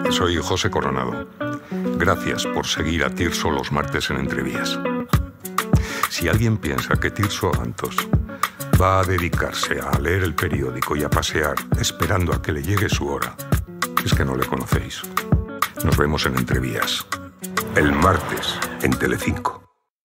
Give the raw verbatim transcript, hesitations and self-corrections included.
Soy José Coronado. Gracias por seguir a Tirso los martes en Entrevías. Si alguien piensa que Tirso Abantos va a dedicarse a leer el periódico y a pasear esperando a que le llegue su hora, es que no le conocéis. Nos vemos en Entrevías, el martes en Telecinco.